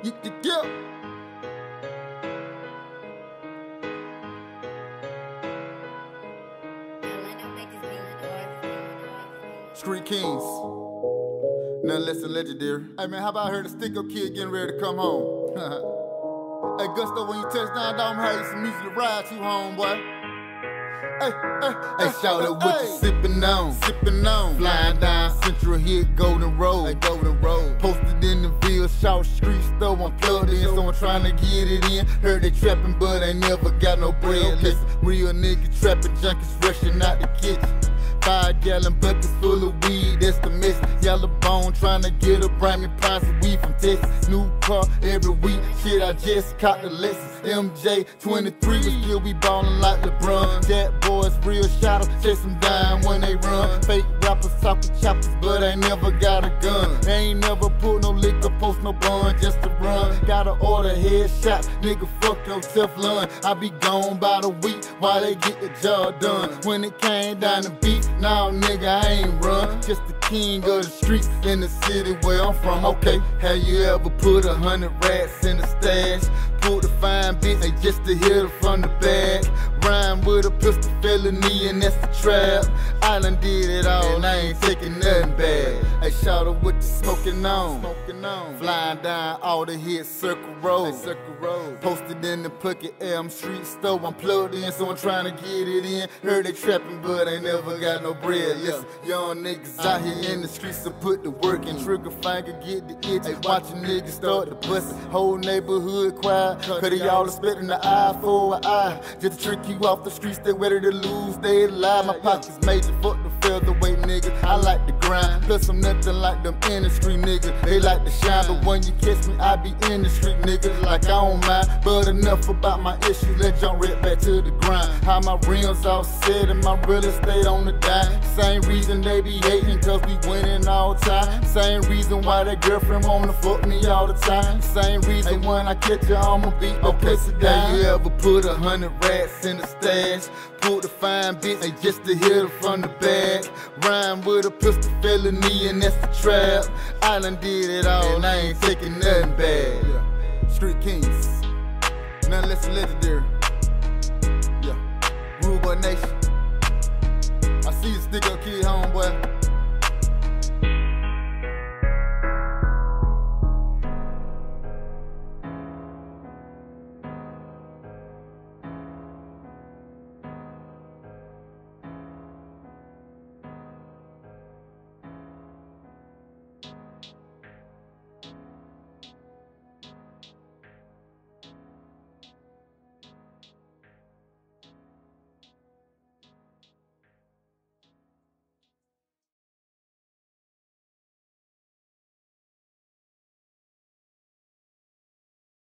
Street Kings, nothing less than legendary. Hey man, how about I heard the stick-up kid getting ready to come home? Hey Gusto, when you touch down, I'ma have you some music to ride you home, boy. Hey, shout out what you sippin' on, flying down Central here, Golden Road, posted in the Ville, South Street store, I'm plugged in, so I'm trying to get it in. Heard they trappin', but ain't never got no bread. Listen, real nigga trappin', junkies rushing out the kitchen. 5-gallon buckets full of weed, that's the mess. Yellow bone trying to get a brand new price of weed from Texas. New car every week, shit, I just caught the Lexus. MJ 23, but still be ballin' like LeBron. That boys real shotters, chase them down when they run. Fake rappers talk with choppers, but ain't never got a gun. They ain't never put no liquor, post no bun just to run. Gotta order headshots, nigga, fuck your Teflon. I be gone by the week while they get the job done. When it came down to beat, nah, nigga, I ain't run. Just the king of the streets in the city where I'm from. Okay, have you ever put 100 rats in the stash? Pulled the fine bitch, they just to hit her from the back. Rhyme with a pistol felony, and that's the trap. I done did it all, and I ain't taking nothing back. Hey, shout out what you smoking on. Flying down all the hits, Circle Road. Posted in the Puckett Elm Street store, I'm plugged in, so I'm trying to get it in. Heard they trapping, but ain't never got no bread. Listen, young niggas out here in the streets, so put the work in. Trigger finger, get the itch. Hey, watching niggas start to bust it. Whole neighborhood quiet, cause they all expecting the eye for an eye. Just to trick you off the streets, they ready to lose, they alive. My pockets major, fuck the featherweight niggas. I like to grind, plus I'm nothing like them industry niggas. They like to shine, but when you catch me, I be in the street, nigga. Like I don't mind, but enough about my issues. Let's jump right back to the grind. How my rims all set and my real estate on the dime. Same reason they be hating, cause we winning all time. Same reason why that girlfriend wanna fuck me all the time. Same reason when I catch her, I'ma be okay. Have you ever put 100 rats in the stash? Pulled the fine bitch, they just to hit her from the back. Rhyme with a pistol felony, and that's the trap. I done did it all, and I ain't taking nothing back. Street Kings, nothing less than legendary.